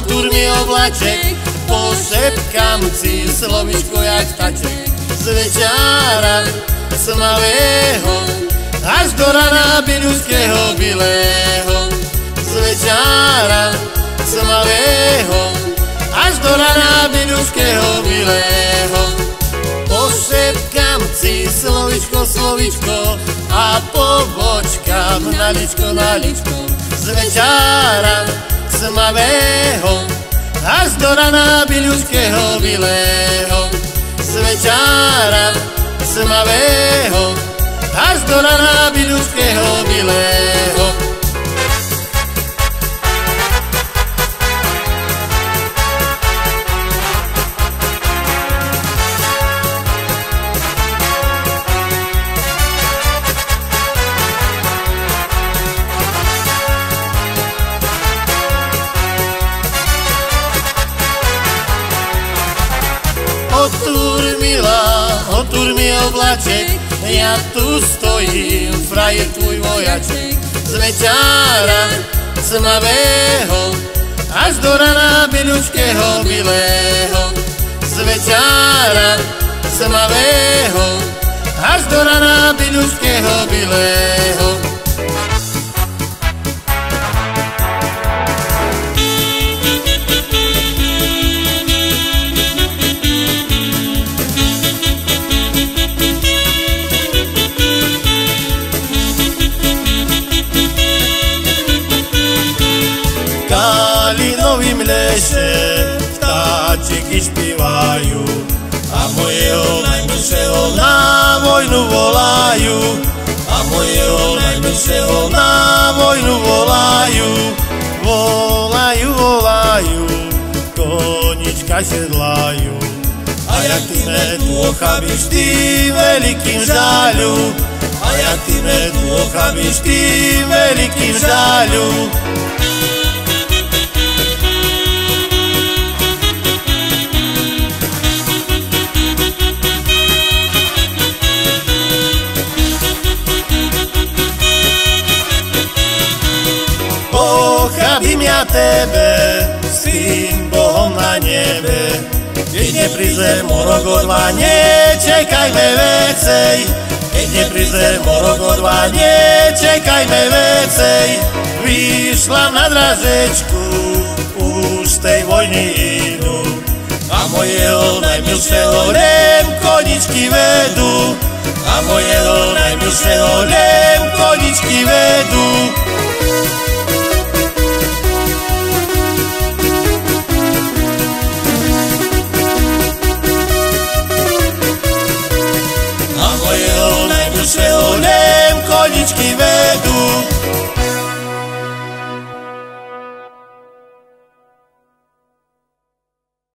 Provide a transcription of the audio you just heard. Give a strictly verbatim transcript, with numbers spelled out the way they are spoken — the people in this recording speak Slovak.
otvor mi oblaček, pošepkám si slovíčko jak vtaček. Z večára tmavého až do rana biľušského bilého. Z večára tmavého až do rana biľušského bilého. Pošepkám si slovíčko, slovíčko a pobočkám na ličko, na ličko. Z večára tmavého až do rana biľušského bilého. Z večára tmavého až do rana biľušského bilého. Otvor milá, otvor mi oblaček, ja tu stojím, frajer tvoj vojaček. Z večára tmavého až do rana biľušského bilého. Z večára tmavého až do rana biľušského bilého. Kalinovým lese vtáčiky špívajú a mojeho najmilšieho na vojnu volajú. A mojeho najmilšieho na vojnu volajú. Volajú, volajú, konička sedlajú. A jak ty me tu ochabíš, ty veľkým žaľu. A jak ty me tu ochabíš, ty veľkým žaľu. Pochabím ja tebe s tým Bohom na nebe. Keď nepríde morok o dva, nečekajme vecej. Keď nepríde morok o dva, nečekajme vecej. Vyšla na dražečku, už z tej vojny idú. A mojeho najmilšieho len koničky vedú. A mojeho najmilšieho len koničky vedú. A mojeho najmilšieho